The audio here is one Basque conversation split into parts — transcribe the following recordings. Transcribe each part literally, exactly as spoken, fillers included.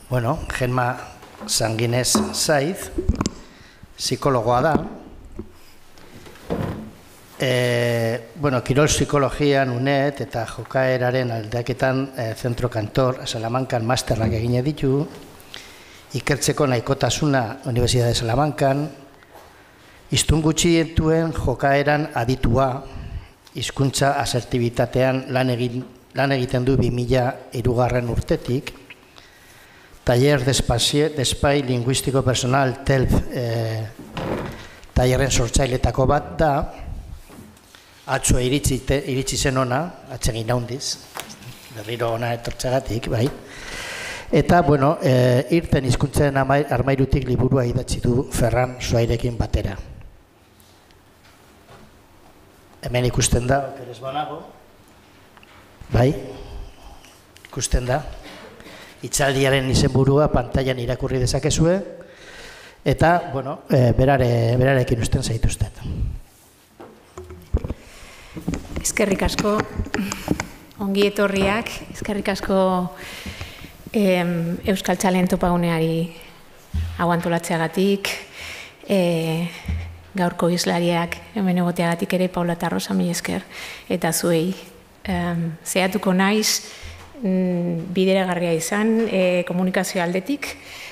Bueno, Gemma Sanguinez Saiz, psikologoa da. E, bueno, kirol psikologian unet eta jokaeraren aldeaketan e, Zentro Kantor, Salamankan masterrak egine ditu, ikertzeko nahikotasuna Universidade de Salamankan, hiztun gutxietuen jokaeran aditua, hizkuntza asertibitatean lan, egin, lan egiten du bi mila hirugarren urtetik, Taller d'Espai Linguistiko Personal T E L F eh, tailerren sortzailetako bat da, atzo iritsi, te, iritsi zen ona, atsegin naundiz, berriro ona etortzagatik, bai. Eta, bueno, e, irten hizkuntzen armairutik liburua idatzi du Ferran Soairekin batera. Hemen ikusten da, okeres banago, bai, ikusten da. Itzaldiaren izenburua pantailan irakurri dezakezue, eta, bueno, e, berare, berarekin usten zaituzten. Eskerrik asko, ongi etorriak, eskerrik asko eh, Euskal Txalen topaguneari aguantolatzeagatik, eh, gaurko izlariak hemen egoteagatik ere Paula eta Rosa mila esker, eta zuei. Eh, zehatuko naiz, bideragarria izan, e, komunikazio aldetik.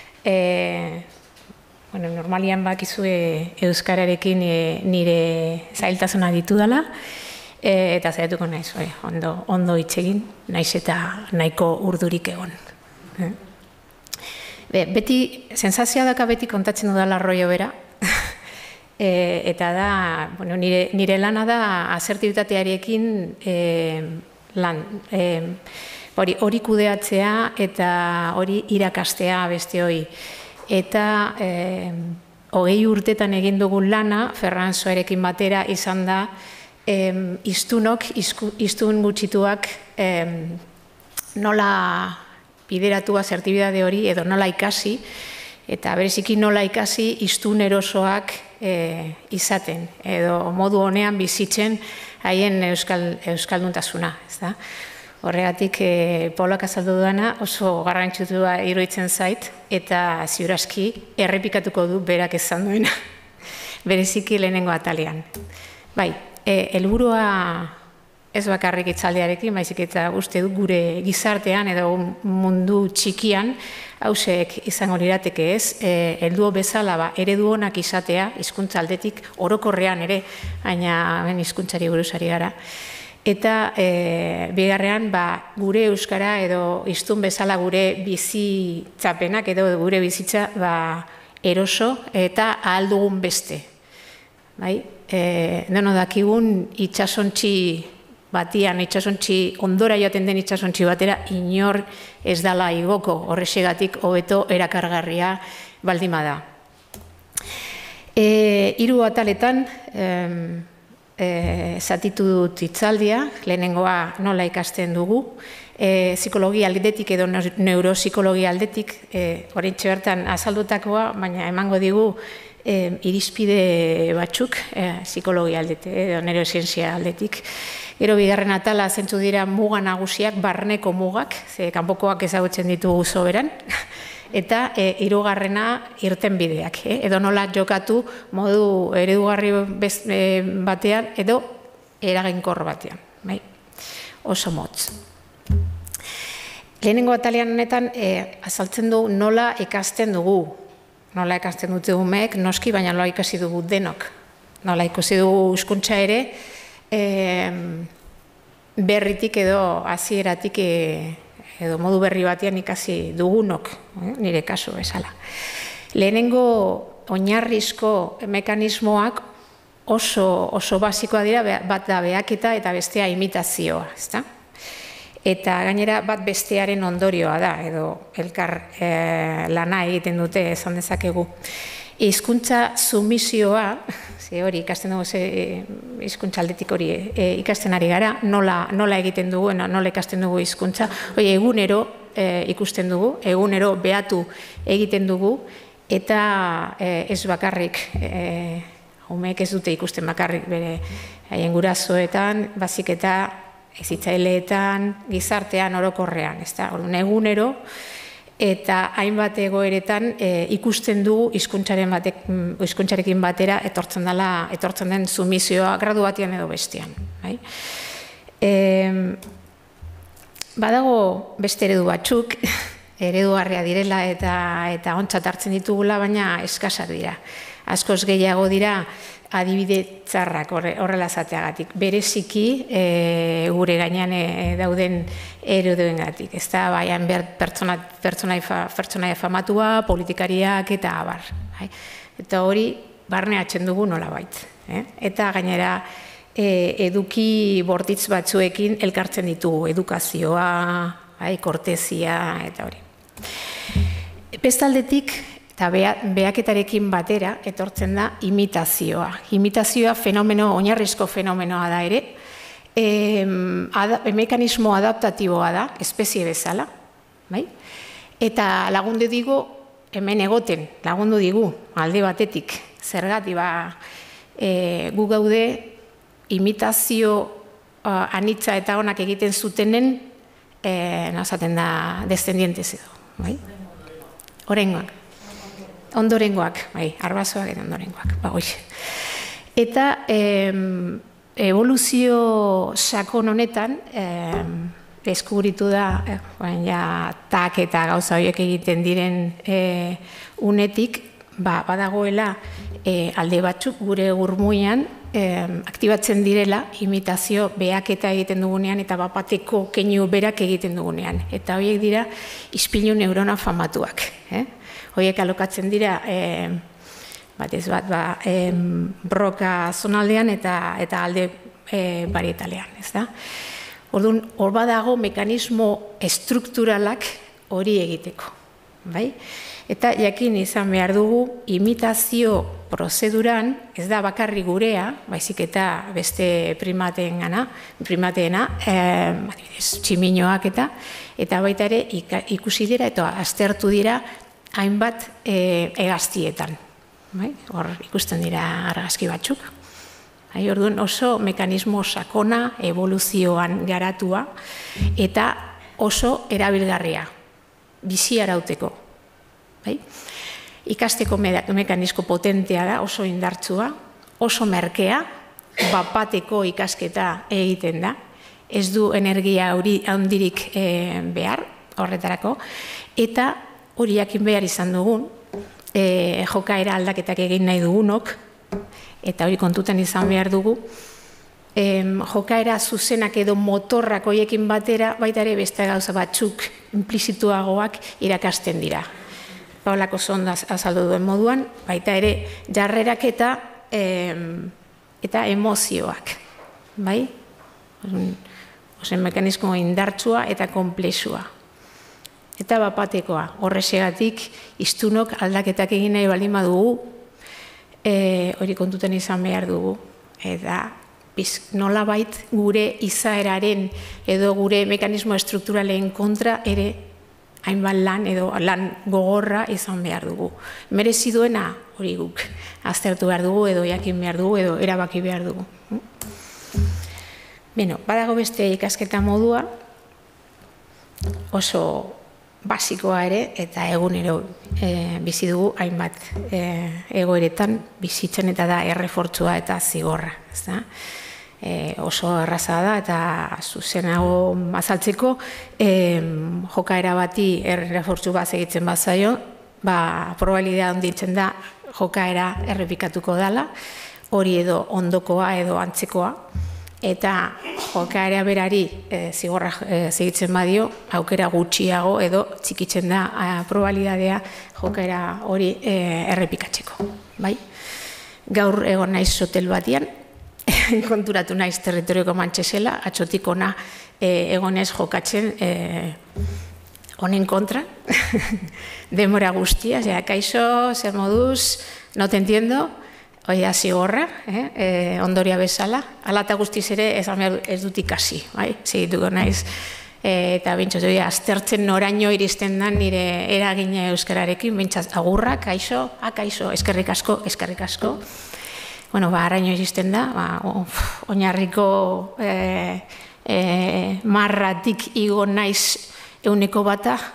E, bueno, normalian bakizue euskararekin e, nire zailtasuna ditu dela, e, eta zaiatuko naiz, e, ondo, ondo hitz egin, naiz eta nahiko urdurik egon. E? Be, beti, sensazioa daka beti kontatzen dudala rollo bera, e, eta da, bueno, nire, nire lana da asertibitatearekin e, lan, e, Hori, hori kudeatzea eta hori irakastea beste hori. Eta eh, hogei urtetan egin dugun lana, Ferran Soairekin batera izan da, eh, iztunok, iztun gutxituak eh, nola bideratu asertibidade hori edo nola ikasi, eta bereziki nola ikasi iztun erosoak eh, izaten, edo modu honean bizitzen haien euskal, euskalduntasuna, ez da? Horregatik, e, Paulak azaldu duana oso garrantzitsua iruditzen zait, eta ziurazki errepikatuko du berak esan duena, bereziki lehenengo atalean. Bai, e, helburua ez bakarrik itzaldiarekin, baizik eta uste du gure gizartean edo mundu txikian, hausek izango lirateke ez, e, heldu bezala ba, eredu onak izatea, hizkuntza aldetik orokorrean ere, baina hemen hizkuntzari buruzari gara. Eta e, bigarrean ba, gure euskara edo hiztun bezala gure bizitzapenak edo gure bizitza ba, eroso eta ahal dugun beste. Bai? E, deno dakigun itxasontzi batian, itxasontzi ondora joaten den itxasontzi batera inor ez dala igoko, horrexegatik hobeto erakargarria baldin bada. E, hiru ataletan em, E, zatitu dut itzaldia, lehenengoa nola ikasten dugu, e, psikologia aldetik edo neuropsikologia aldetik, e, horintxe bertan azaldutakoa, baina emango digu e, irizpide batzuk e, psikologia aldetik edo neurosientzia aldetik. Gero bigarren atala zentzu dira muga nagusiak, barneko mugak, ze kanpokoak ezagutzen ditugu soberan, eta e, hirugarrena irtenbideak, eh? Edo nola jokatu modu eredugarri e, batean edo eraginkor batean, bai? Oso motz. Lehenengo atalean honetan e, azaltzen du nola ikasten dugu, nola ikasten dute umeek, noski, baina nola ikasi dugu denok. Nola ikusi dugu hizkuntza ere, e, berritik edo hasieratik e, edo modu berri batean ikasi dugunok, eh, nire kasu bezala. Lehenengo oinarrizko mekanismoak oso, oso basikoa dira, bat da behaketa eta bestea imitazioa, ezta? Eta gainera bat bestearen ondorioa da, edo elkar eh, lana egiten dute esan dezakegu. Hizkuntza sumisioa, ze hori ikasten dugu, ze hizkuntza aldetik hori e, ikasten ari gara, nola, nola egiten dugu, nola ikasten dugu hizkuntza, hori egunero e, ikusten dugu, egunero behatu egiten dugu, eta e, ez bakarrik, e, umeek ez dute ikusten bakarrik bere haien gurasoetan, bazik eta hezitzaileetan, gizartean orokorrean, ezta? Orduan egunero eta hainbat egoeretan ikusten dugu hizkuntzarekin batera etortzen dela, etortzen den sumizioa gradu batean edo bestean. Badago beste eredu batzuk, eredugarria direla eta ontzat hartzen ditugula, baina eskasak dira. Askoz gehiago dira adibide txarrak horrela zateagatik. Bereziki gure gainean dauden ereduengatik. Ez da, baian pertsonaia famatua, politikariak eta abar. Eta hori barneatzen dugu nolabait. Eta gainera eduki bortitz batzuekin elkartzen ditugu. Edukazioa, kortesia eta hori. Bestaldetik, eta behaketarekin batera etortzen da imitazioa. Imitazioa fenomeno, oinarrizko fenomenoa da ere, mekanismo adaptatiboa da, espezie bezala, eta lagundu digu, hemen egoten, lagundu digu, alde batetik, zergatik, gu gaude imitazio anitza eta onak egiten zutenen, nazaten da, descendientes edo, orengoak. Ondorengoak, arbazoak eta ondorengoak. Eta evoluzio sakon honetan, deskubritu da, tak eta gauza horiek egiten diren unetik, badagoela alde batzuk gure gurmuian aktibatzen direla imitazio behaketa egiten dugunean eta bapateko keinu berak egiten dugunean. Eta horiek dira ispilu neurona famatuak. Horiek alokatzen dira, batez bat, broka zonaldean eta alde barietalean. Orduan, hor badago mekanismo estrukturalak hori egiteko. Eta jakin izan behar dugu, imitazio prozeduran, ez da bakarri gurea, baizik eta beste primateena, tximinoak eta, eta baita ere ikusi dira eta aztertu dira hainbat hegaztietan. Hor ikusten dira argazki batzuk. Orduan oso mekanismo sakona, evoluzioan garatua, eta oso erabilgarria, bizi arauteko. Ikasteko mekanismo potentea da, oso indartsua, oso merkea, bapateko ikasketa egiten da, ez du energia handirik behar, horretarako, eta hori jakin behar izan dugun, jokaera aldaketak egin nahi dugunok, eta hori kontutan izan behar dugu, jokaera zuzenak edo motorrak horiekin batera, baita ere beste gauza batzuk implizituagoak irakasten dira. Paulako zonda azaldu duen moduan, baita ere jarrerak eta emozioak. Ozen mekanismo indartsua eta komplexua. Eta bapatekoa, horrexegatik iztunok aldaketak egin nahi baldin badugu, hori kontutan izan behar dugu. Eta nolabait gure izaeraren edo gure mekanismo estrukturalen kontra ere hainbat lan edo lan gogorra izan behar dugu. Merezi duena hori guk aztertu behar dugu edo jakin behar dugu edo erabaki behar dugu. Beno, badago beste ikasketa modua, oso basikoa ere eta egunero bizi dugu hainbat egoeretan bizitzen eta da errefortzua eta zigorra. Oso erraza da eta zuzenago azaltzeko jokaera bati errefortzu bat egitzen bazaio, probabilidad handitzen da jokaera errepikatuko dela, hori edo ondokoa edo antzekoa, eta jokaera berari zigorra segitzen badio, aukera gutxiago edo txikitzen da probabilidadea jokaera hori errepikatzeko. Gaur egon naiz hotel batian, konturatu naiz territorioko mantxezela, atxotik ona egonez jokatzen honen kontra, demora guztia, kaixo, zer moduz, no te entiendo, hori da zigorra, ondoria bezala, ala eta guztiz ere ez dut ikasi, segituko naiz, eta bintzat, aztertzen noraino iristen da nire eragina euskararekin, bintzat, agurra, kaixo, ah, kaixo, eskerrik asko, eskerrik asko, bueno, ba, araño iristen da, oinarriko marratik igo naiz euneko bata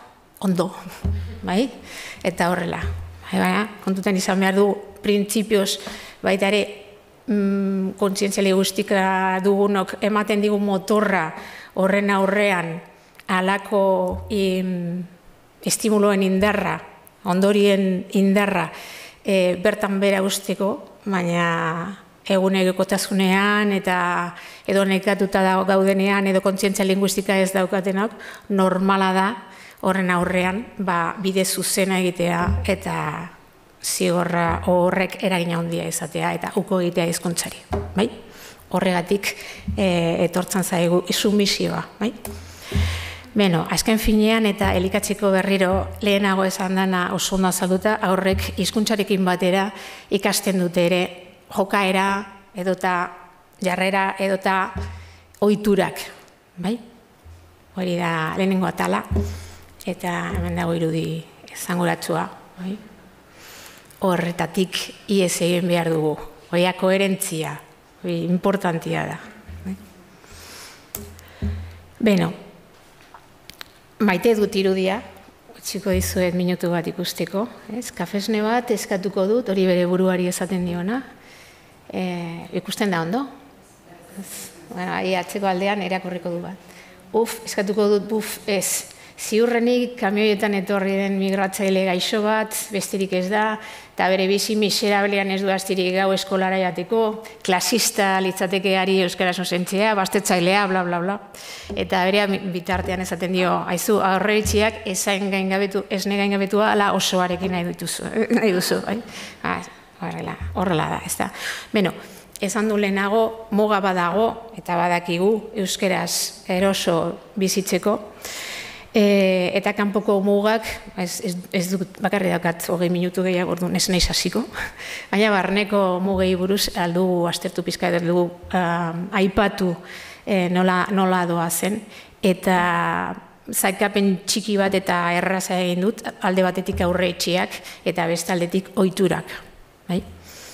ondo, bai? Eta horrela, baina, kontutan izan behar du, printzipioz, baita ere, mm, kontzientziali guztika dugunok ematen digu motorra horren aurrean halako estimuloen indarra, ondorien indarra e, bertan bera usteko, baina egunerokotasunean eta edo nekatuta dago gaudenean edo kontzientzia linguistika ez daukatenak, normala da horren aurrean ba, bide zuzena egitea eta zigorra horrek eragina handia izatea eta uko egitea hizkuntzari, bai? Horregatik e, etortzen zaigu sumisioa, bai? Beno, azken finean eta elikatzeko berriro lehenago esan dana oso ondo azalduta, aurrek hizkuntzarekin batera ikasten dute ere jokaera edota jarrera edota ohiturak, bai? Hori da lehenengo atala eta hemen dago irudi esanguratsua, bai? Horretatik ihes egin behar dugu, hoia koherentzia, hori importantia da. Bai? Beno, maite dut irudia, txiko dizuet minutu bat ikusteko, ez? Kafesne bat eskatuko dut, hori bere buruari esaten diona, e, ikusten da ondo? Bueno, ahi atzeko aldean erakurriko du bat. Uf, eskatuko dut, buf, ez. Ziurrenik kamioietan etorri den migratzaile gaixo bat, besterik ez da, eta bere bizi miserablean ez du astirik gau eskolara jateko, klasista litzatekeari euskaraz osentzea, bastetzailea, bla, bla, bla. Eta bere bitartean esaten dio, haizu, aurreritziak ezain gaingabetu, ez ne gaingabetua, ala osoarekin nahi duzu, nahi duzu, bai? Ah, horrela, horrela da, ez da. Beno, esan du lehenago, muga badago, eta badakigu, euskeraz eroso bizitzeko, E, eta kanpoko mugak, ez, ez, ez dut bakarri daukat hogei minutu gehiago orduan ez naiz hasiko, baina barneko mugei buruz aldugu aztertu pizka edo aldugu uh, aipatu eh, nola, nola doa zen, eta zaikapen txiki bat eta erraza egin dut, alde batetik aurre etxiak eta beste aldetik ohiturak. Bai?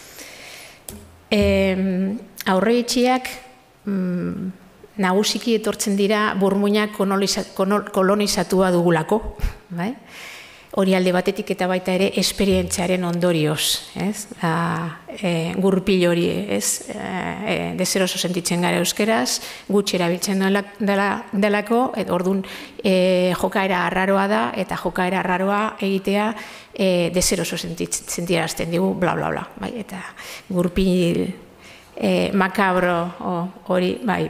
E, aurre etxiak mm, nagusiki etortzen dira burmuinak kolonizatua dugulako, bai? Hori alde batetik eta baita ere esperientziaren ondorioz, ez? E, gurpil hori, ez? E, deseroso sentitzen gara euskeraz, gutxi erabiltzen dela, delako, orduan e, jokaera arraroa da, eta jokaera arraroa egitea e, deseroso sentiarazten digu, bla, bla, bla, bai? Eta gurpil e, makabro hori, bai,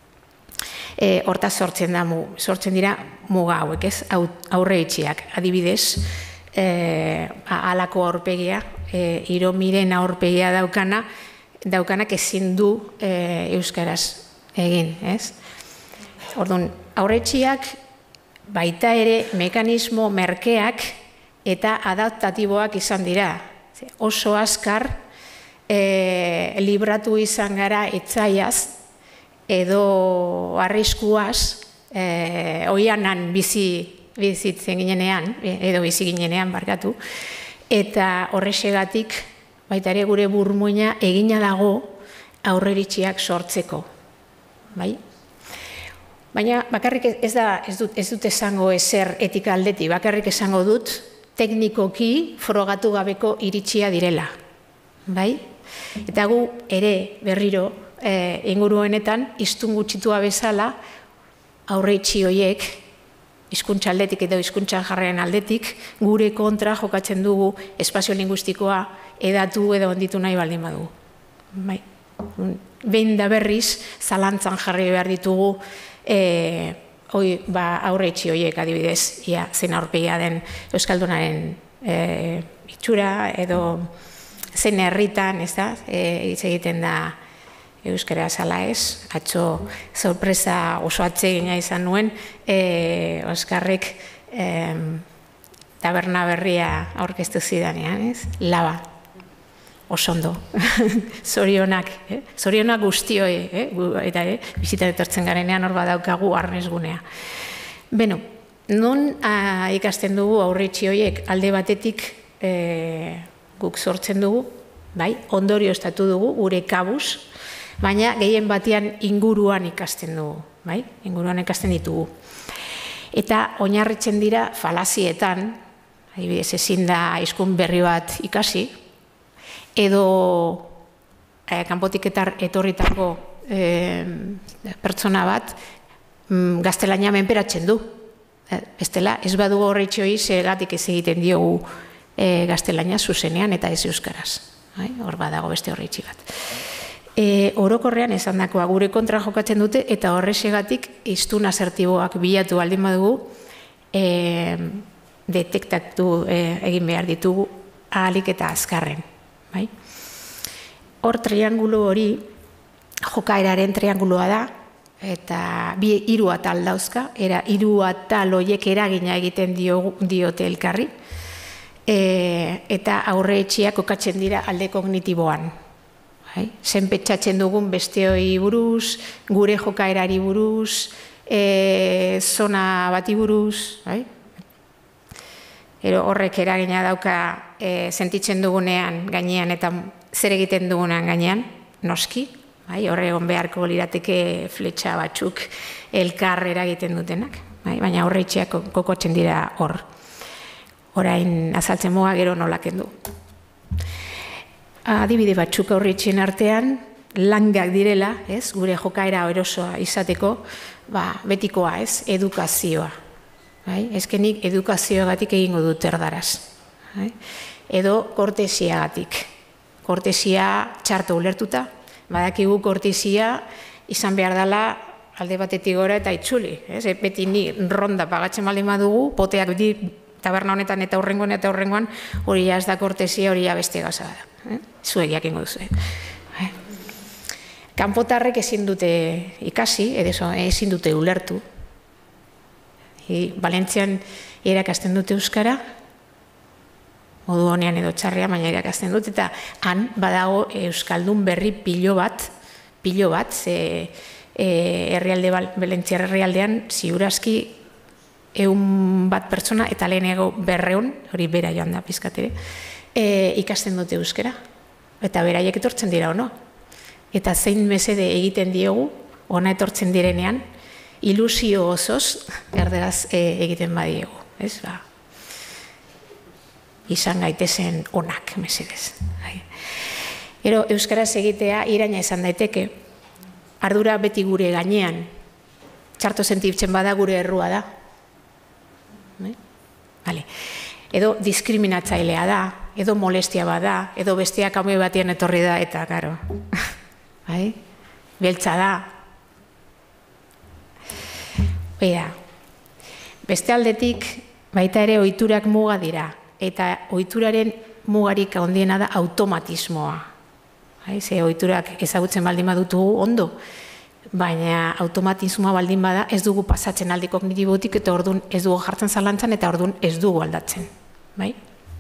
E, hortaz sortzen da, sortzen dira muga hauek, ez, aurre etxiak, adibidez, e, alako aurpegia, e, iromiren aurpegia daukana, daukanak ezin du e, euskaraz egin, ez? Orduan, aurre etxiak baita ere mekanismo merkeak eta adaptatiboak izan dira. Oso azkar e, libratu izan gara etzaiaz, edo arriskuaz, eh, oianan bizi, bizitzen ginenean, edo bizi ginenean barkatu, eta horrexegatik baita ere gure burmuina egina dago aurreritziak sortzeko. Bai? Baina bakarrik ez, da, ez, dut, ez dut esango ezer etika aldeti, bakarrik esango dut teknikoki frogatu gabeko iritsia direla. Bai? Eta gu ere berriro, E, inguru honetan, hiztun gutxitua bezala, aurreitzi horiek, hizkuntza aldetik edo hizkuntza jarraren aldetik, gure kontra jokatzen dugu espazio linguistikoa edatu edo onditu nahi baldin badugu. Bai. Behin da berriz, zalantzan jarri behar ditugu e, oi, ba, aurreitzi horiek adibidez, ia, zen aurpegia den Euskaldunaren e, itxura edo zen herritan, ez da, e, hitz egiten da euskara zala ez, atzo sorpresa oso atsegina izan nuen, e, Oskarrek e, taberna berria aurkeztu zidanean, ez? Laba, oso ondo, zorionak, eh? Zorionak guztioi, eh? Eta eh? Bizitan etortzen garenean hor badaukagu arnesgunea. Beno, non a, ikasten dugu aurreitzi horiek alde batetik e, guk sortzen dugu, bai? Ondorio estatu dugu, gure kabuz, baina gehien batean inguruan ikasten dugu, bai? Inguruan ikasten ditugu. Eta oinarritzen dira falazietan, adibidez ezin da hizkun berri bat ikasi, edo eh, kanpotik etorritako eh, pertsona bat mm, gaztelania menperatzen du. Eh, bestela, ez badu horretxoi zergatik ez egiten diogu eh, gaztelania zuzenean eta ez euskaraz. Hor badago beste horretxi bat. E, orokorrean esan dakoa gure kontra jokatzen dute eta horrexegatik hiztun asertiboak bilatu baldin badugu e, detektatu e, egin behar ditugu ahalik eta azkarren. Bai? Hor triangulu hori jokaeraren trianguloa da eta bi hiru atal dauzka, era hiru atal horiek eragina egiten dio, diote elkarri e, eta aurreetxeak kokatzen dira alde kognitiboan. Zen petxatzen dugun besteoi buruz, gure jokaerari buruz, e, zona bati buruz. Bai? Ero horrek eragina dauka e, sentitzen dugunean gainean eta zer egiten dugunean gainean, noski. Bai? Horre egon beharko lirateke fletxa batzuk elkar eragiten dutenak. Bai? Baina horreitxeak kokotzen dira hor. Orain azaltzen muga gero nolaken du. Adibide batzuk aurritzen artean, langak direla, ez, gure jokaera erosoa izateko, ba, betikoa, ez, edukazioa. Bai? Ezkenik edukazioagatik egingo dut erdaraz. Bai? Edo kortesiagatik. Kortesia txarto ulertuta, badakigu kortesia izan behar dela alde batetik gora eta itzuli. Ez? Beti ni ronda pagatzen baldin badugu, poteak di taberna honetan eta horrengoan eta horrengoan, hori ez da kortesia, hori beste gaza da. Eh? Zuek jakingo duzu. Eh? Kanpotarrek ezin dute ikasi, edo ezin dute ulertu. Valentzian irakasten dute euskara, modu honean edo txarria, baina irakasten dute, eta han badago euskaldun berri pilo bat, pilo bat, ze herrialde, Valentziar herrialdean, ziurazki eun bat pertsona, eta lehenego berreun, hori bera joan da pizkat ere, E, ikasten dute euskera, eta beraiek etortzen dira ono. Eta zein mesede egiten diegu, ona etortzen direnean, ilusio osoz, erderaz e, egiten badiegu. Ez, ba, izan gaitezen onak mesedez. Ero, euskaraz egitea iraina izan daiteke, ardura beti gure gainean, txarto sentitzen bada gure errua da. Vale. Edo diskriminatzailea da, edo molestia bada, edo besteak haume batean etorri da, eta, karo, bai? Beltza da. Beira, beste aldetik, baita ere ohiturak muga dira, eta ohituraren mugarik handiena da automatismoa. Ze ohiturak ezagutzen baldin badutugu ondo, baina automatismoa baldin bada ez dugu pasatzen aldi kognitibotik eta orduan ez dugu jartzen zalantzan eta orduan ez dugu aldatzen. Bai?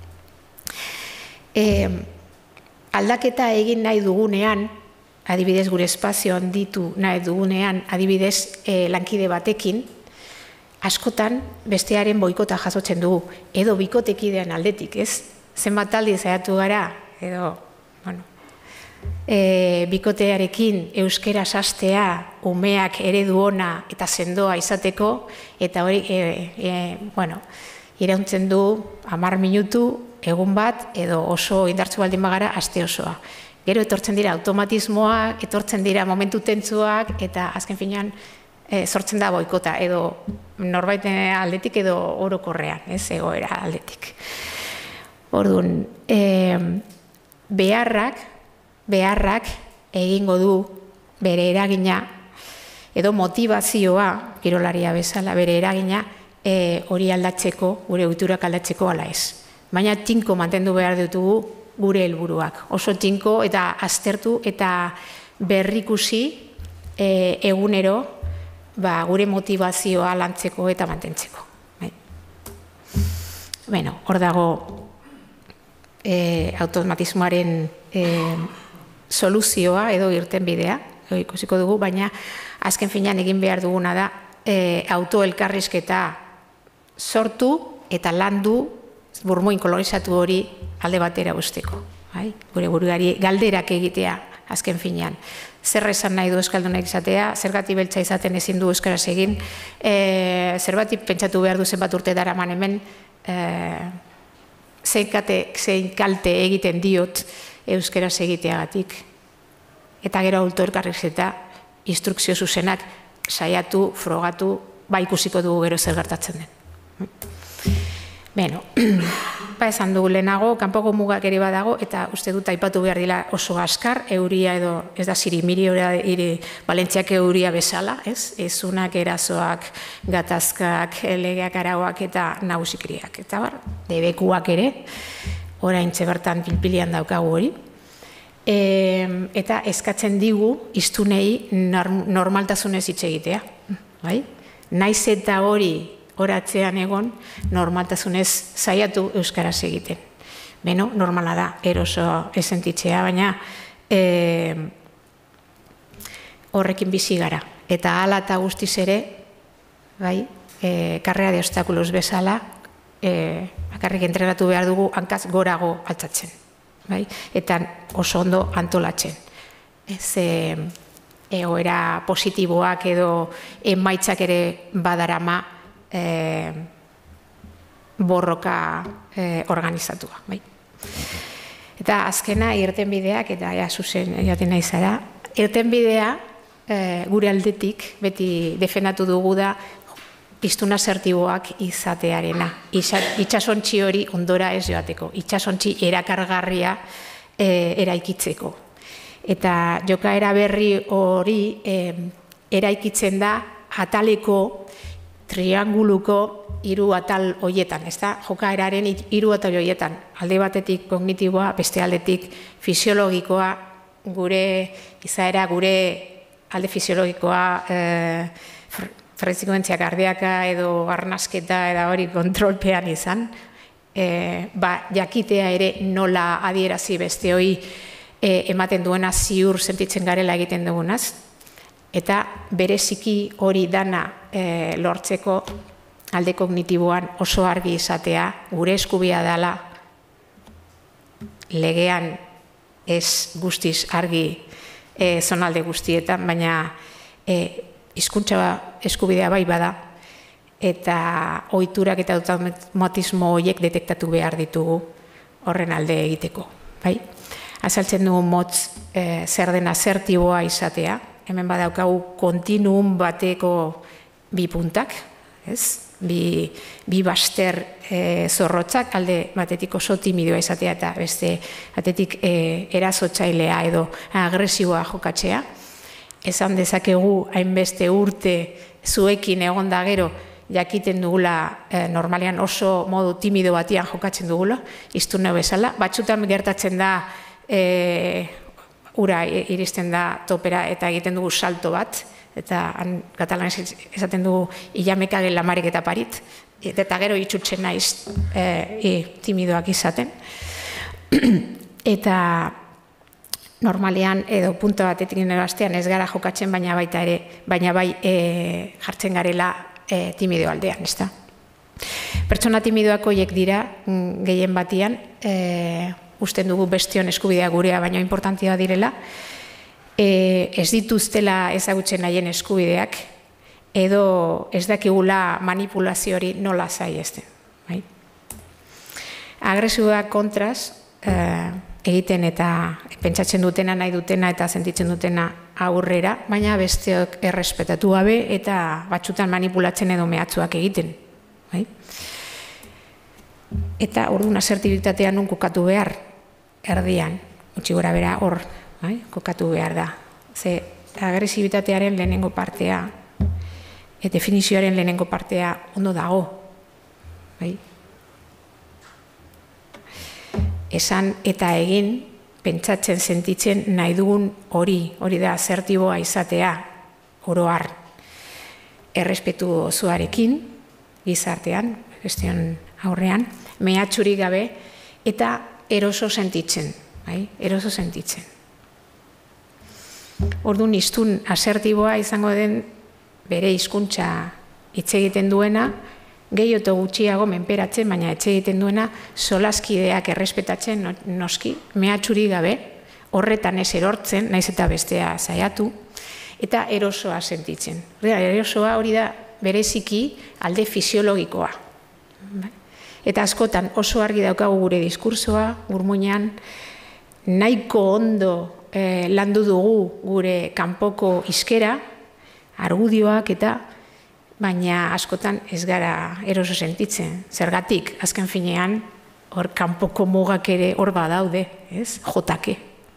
E, aldaketa egin nahi dugunean, adibidez gure espazio handitu nahi dugunean, adibidez e, lankide batekin, askotan bestearen boikota jasotzen dugu, edo bikotekidean aldetik, ez? Zenbat aldi zaiatu gara, edo, bueno, E, bikotearekin euskera sastea, umeak eredu ona eta sendoa izateko, eta hori, e, e, bueno, irauntzen du hamar minutu, egun bat, edo oso indartsu baldin bagara, aste osoa. Gero etortzen dira automatismoak, etortzen dira momentu tentzuak, eta azken finean e, sortzen da boikota, edo norbait aldetik edo orokorrean, ez, egoera aldetik. Orduan, e, beharrak, beharrak egingo du bere eragina edo motivazioa, kirolaria bezala, bere eragina hori aldatzeko, gure ohiturak aldatzeko ala ez. Baina tinko mantendu behar ditugu gure helburuak. Oso tinko eta aztertu eta berrikusi egunero gure motivazioa lantzeko eta mantentzeko. Bueno, hor dago automatismoaren soluzioa edo irten bidea, ikusiko dugu, baina azken finean egin behar duguna da autoelkarrizketa sortu eta landu burmuin kolorizatu hori alde batera usteko. Gure buruari galderak egitea azken finean. zer esan nahi du euskaldunak izatea, zergatik beltza izaten ezin du euskaraz egin, zergatik pentsatu behar du zenbat urte daraman hemen, zein kalte egiten diot euskaraz egiteagatik. Eta gero autoelkarriz eta instrukzio zuzenak saiatu, frogatu, ba ikusiko dugu gero zer gertatzen den. Beno, ba esan dugu lehenago, kanpoko mugak ere badago, eta uste dut aipatu behar dela oso askar, euria edo, ez da zirimiri, Valentziak euria bezala, ez? Ezunak, erasoak, gatazkak, legeak, arauak eta nagusikriak. Eta bar, debekuak ere, oraintxe bertan pilpilian daukagu hori. Eta eskatzen digu, iztunei normaltasunez hitz egitea. Naiz eta hori horatzean egon, normaltasunez saiatu euskaraz egiten. Beno, normala da, eroso esentitzea, baina horrekin bizi gara. Eta hala eta guztiz ere, karrera de obstakulos bezala, bakarrik entrenatu behar dugu hankaz gorago altzatzen. Eta oso ondo antolatzen. Ze egoera positiboak edo emaitzak ere badarama borroka organizatua. Eta azkena irtenbideak, eta ja zuzen jaten nahi zara, irtenbidea gure aldetik beti defendatu dugu da hiztun asertiboak izatearena. Itxasontzi hori ondora ez joateko, itxasontzi erakargarria eraikitzeko. Eta jokaera berri hori eraikitzen da ataleko trianguluko hiru atal hoietan, ez da? Jokaeraren hiru atal hoietan. Alde batetik kognitiboa, beste aldetik fisiologikoa, gure izaera, gure alde fisiologikoa, frekuentzia kardiaka edo arnasketa eta hori kontrolpean izan, jakitea ere nola adierazi beste hori ematen duena ziur sentitzen garela egiten dugunaz, eta bereziki hori dana lortzeko alde kognitiboan oso argi izatea, gure eskubia dela legean ez guztiz argi zonalde guztietan, baina hizkuntza eskubidea bai bada, eta ohiturak eta automatismo horiek detektatu behar ditugu horren alde egiteko. Azaltzen dugu motz zer den asertiboa izatea, hemen badaukagu kontinuum bateko bi puntak, bi baster zorrotzak, alde batetik oso timidoa izatea eta beste batetik erasotzailea edo agresiboa jokatzea. Esan dezakegu hainbeste urte zuekin egon da gero jakiten dugula normalean oso modu timido batian jokatzen dugula, hiztun bezala. Batzutan gertatzen da ura iristen da topera eta egiten dugu salto bat, eta katalanez esaten dugu ilamekage lamarek eta parit, eta gero itxutzen naiz timidoak izaten. Eta normalean edo punto batetik nerastean ez gara jokatzen, baina baita ere, baina bai jartzen garela timido aldean, ez da. Pertsona timidoak horiek dira gehien batian, usten dugu bestion eskubidea gurea, baina importantia direla, ez dituztela ezagutzen nahien eskubideak, edo ez dakigula manipulazio hori nola saiesten. Agresioak kontraz egiten eta pentsatzen dutena, nahi dutena eta sentitzen dutena aurrera, baina besteok errespetatu gabe eta batzutan manipulatzen edo mehatzuak egiten. Eta orduan asertibitatea nun kokatu behar, erdian, utzi gora bera hor, kokatu behar da. Ze agresibitatearen lehenengo partea, definizioaren lehenengo partea ondo dago. Esan eta egin, pentsatzen, sentitzen nahi dugun hori, hori da asertiboa izatea, oroar, errespetu osoarekin, gizartean, gestion aurrean, mehatxurik gabe, eta eroso sentitzen, eroso sentitzen. Orduan, hiztun asertiboa izango den bere hizkuntza hitz egiten duena, gehiago gutxiago menperatzen, baina hitz egiten duena solaskideak errespetatzen noski, mehatxurik gabe, horretan ez erortzen, naiz eta bestea saiatu, eta erosoa sentitzen. Erosoa hori da bereziki alde fisiologikoa. Eta askotan oso argi daukagu gure diskursoa, burmuinean, nahiko ondo landu dugu gure kanpoko iskera, argudioak eta, baina askotan ez gara eroso sentitzen. Zergatik, azken finean, hor kanpoko mugak ere hor badaude, ez? Jotake.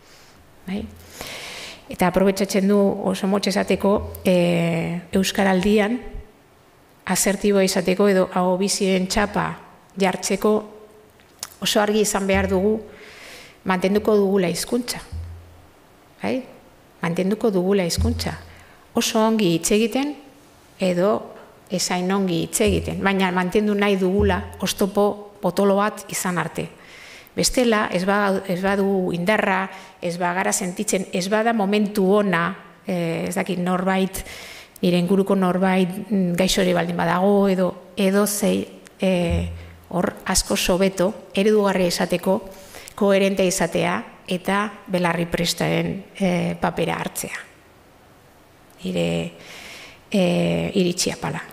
Eta aprobetxatzen du oso motx esateko Euskaraldian asertiboa izateko edo hau bizien txapa jartzeko oso argi izan behar dugu mantenduko dugula hizkuntza. Mantenduko dugula hizkuntza. Oso ongi hitz egiten edo ezain ongi hitz egiten, baina mantendu nahi dugula oztopo potolo bat izan arte. Bestela, ez badu indarra, ez bagara sentitzen, ez bada momentu ona, ez dakit norbait, nire inguruko norbait gaixore baldin badago, edo zei hor asko sobeto, eredugarria izateko, koherente izatea, eta belarri prestaren papera hartzea. Nire iritsia pala.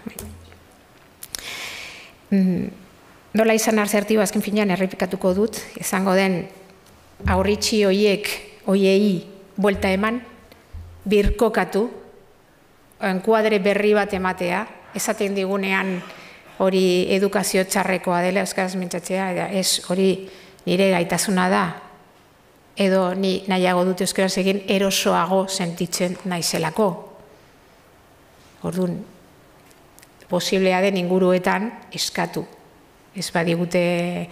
Nola izan asertiboa azken finean errepikatuko dut, izango den aurritxi hoiek, hoiei buelta eman, birkokatu, enkuadre berri bat ematea, esaten digunean hori edukazio txarrekoa dela, euskaraz mintzatzea, ez hori nire gaitasuna da, edo ni nahiago dut euskaraz egin erosoago sentitzen naizelako. Orduan, posiblea den inguruetan eskatu. Ez badigute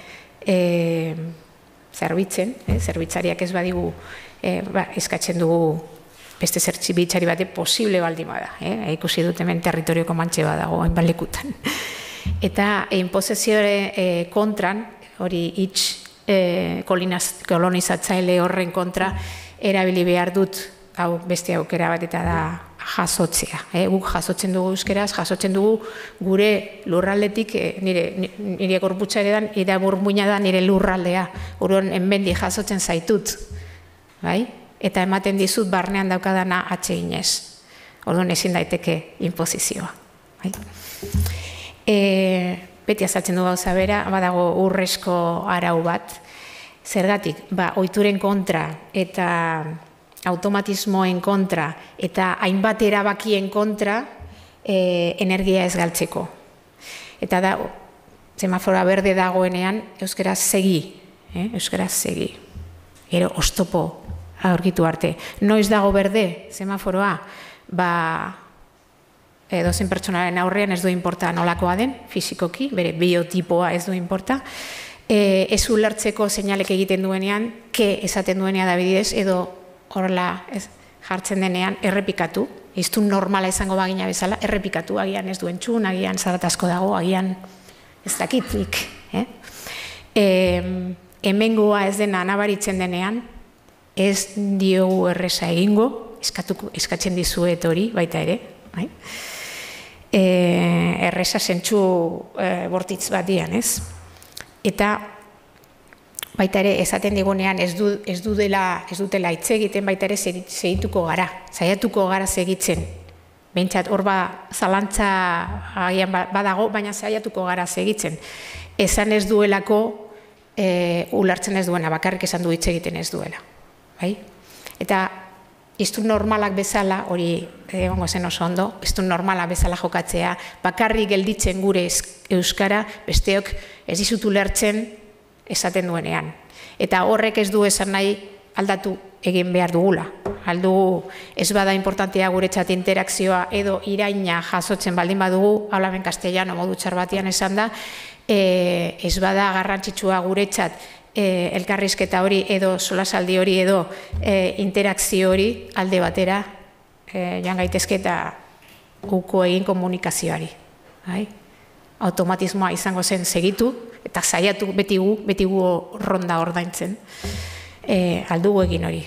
zerbitzen, zerbitzariak ez badigu eskatzen dugu beste zerbitzari bate posible baldin bada. Ikusi dut hemen territorioko mantxe badago hainbat lekutan. Eta inposizioaren kontran, hori hitz kolonizatzaile horren kontra, erabili behar dut, hau beste aukera bat eta da jasotzea. Guk jasotzen dugu euskeraz, jasotzen dugu gure lurraldetik, nire gorputza ere dan, ira burmuina da nire lurraldea, uruan enbendi jasotzen zaitut. Eta ematen dizut barnean daukadana atseginez. Orduan ezin daiteke inposizioa. Beti azaltzen du gauza bera, badago urrezko arau bat. Zergatik, ohituren kontra eta automatismoen kontra eta hainbat erabakien kontra energia ez galtzeko. Eta da, semafora berde dagoenean, euskaraz segi, euskaraz segi. Gero, oztopo aurkitu arte. Noiz dago berde, semaforoa, ba, edozein pertsonaren aurrean ez du inporta nolakoa den, fizikoki, bere biotipoa ez du inporta, ez ulertzeko seinalek egiten duenean, ke esaten duenean adibidez, edo horrela jartzen denean errepikatu, iztun normala izango bagina bezala, errepikatu, agian ez duen txun, agian zaratazko dago, agian ez dakitlik. Hemengoa ez dena nabaritzen denean, ez diogu erresa egingo, eskatzen dizuet hori, baita ere, erresa zentsu bortitz bat dian, ez? Eta baita ere, esaten digunean ez dutela hitz egiten, baita ere segituko gara, saiatuko gara segitzen. Behintzat, hor ba, zalantza agian badago, baina saiatuko gara segitzen. Esan ez duelako, ulartzen ez duena, bakarrik esan du hitz egiten ez duela. Eta, iztun normalak bezala, hori egongo zen oso ondo, iztun normalak bezala jokatzea, bakarrik gelditzen gure euskara, besteok ez dizut ulertzen, esaten duenean. Eta horrek ez du esan nahi aldatu egin behar dugula. Aldugu ez bada importantea guretzat interakzioa edo iraina jasotzen baldin badugu, hablamen castellano modu txar batian esan da, ez bada garrantzitsua guretzat elkarrizketa hori edo solasaldi hori edo interakzio hori alde batera joan gaitezke eta guko egin komunikazioari. Automatismoa izango zen segitu, eta saiatu beti gu, beti gu ronda ordaintzen, aldugu egin hori.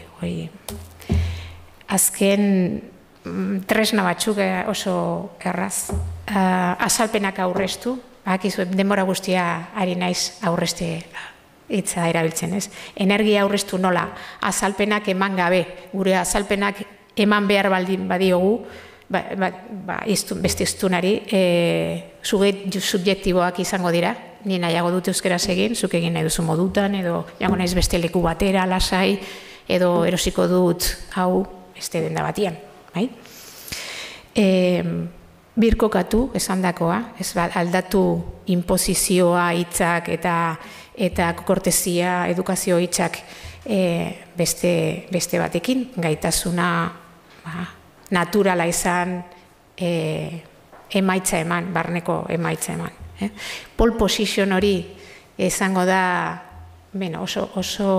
Azken tresna batzuk oso erraz, azalpenak aurreztu, denbora guztia ari naiz aurrezte hitza erabiltzen, ez? Energia aurreztu nola, azalpenak eman gabe, gure azalpenak eman behar baldin badiogu, ba, ba, ba, iztun, beste iztunari, e, subjektiboak izango dira, ni nahiago dut euskeraz egin, zuk egin nahi duzu modutan, edo jango naiz beste leku batera, lasai, edo erosiko dut hau beste denda batian, bai? E, birkokatu, esan dakoa, ez bat, aldatu inposizioa hitzak eta eta kortesia, edukazio hitzak e, beste, beste batekin, gaitasuna ba, naturala izan, e, emaitza eman, barneko emaitza eman. Eh? Pole position hori izango da bueno, oso, oso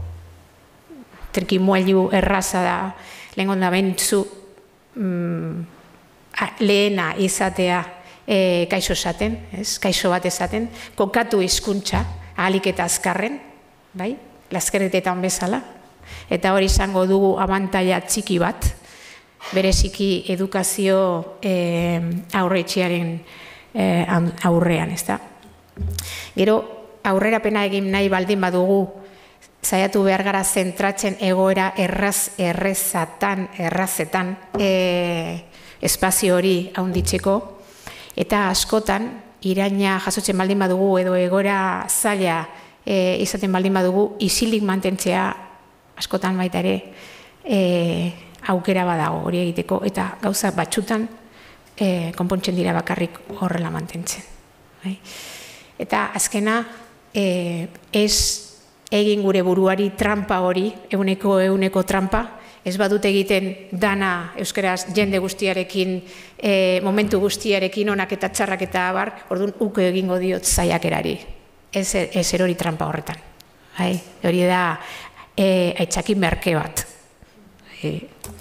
trikimuelu erraza da, lehen gonda bentzu mm, lehena izatea e, kaixo esaten, ez? Kaixo bat esaten, kokatu hizkuntza, ahalik eta azkarren, bai? Lazkerretetan bezala, eta hori izango dugu abantaila txiki bat, bereziki edukazio e, aurretxearen e, aurrean, ez da? Gero, aurrerapena egin nahi baldin badugu, saiatu behar gara zentratzen egoera erraz, errezatan, errazetan, e, espazio hori haunditzeko, eta askotan, iraina jasotzen baldin badugu edo egoera zaila e, izaten baldin badugu, isilik mantentzea askotan baita ere e, aukera badago hori egiteko, eta gauza batxutan e, konpontzen dira bakarrik horrela mantentzen. Bai? Eta azkena, e, ez egin gure buruari trampa hori, eguneko eguneko trampa, ez badut egiten dana euskeraz jende guztiarekin, e, momentu guztiarekin, onak eta txarrak eta abar, orduan uko egingo diot zaiakerari. Ez, ez erori trampa horretan. Hai? Hori da e, aitzakin merke bat. E,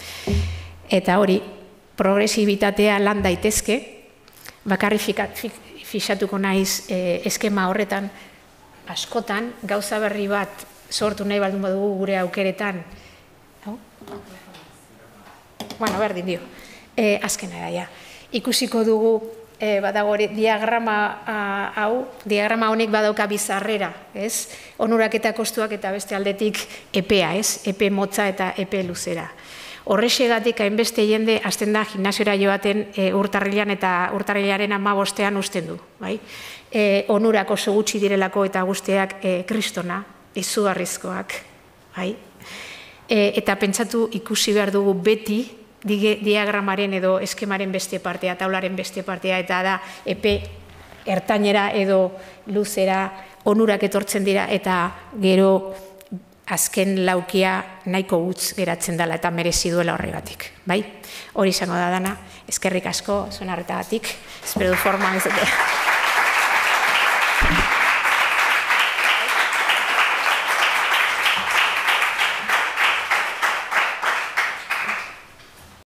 eta hori, progresibitatea lan daitezke, bakarri fixatuko naiz e, eskema horretan, askotan, gauza berri bat sortu nahi baldun badugu gure aukeretan, bueno, berdin dio, e, azkena da, ja. Ikusiko dugu, e, badago hori, diagrama a, hau, diagrama honek badauka bizarrera, ez? Onurak eta kostuak eta beste aldetik epea, ez? Epe motza eta epe luzera. Horrexegatik hainbeste jende hasten da gimnasiora joaten e, urtarrilean eta urtarrilaren hamabostean usten du, bai? E, onurak oso gutxi direlako eta guztiak e, kristona, izugarrizkoak, bai? E, eta pentsatu ikusi behar dugu beti diagramaren edo eskemaren beste partea, taularen beste partea, eta da epe ertainera edo luzera onurak etortzen dira, eta gero azken laukia nahiko gutz geratzen dela eta merezi duela horregatik. Bai? Hori izango da dana, eskerrik asko, zuen arretagatik, espero du forma ez dute.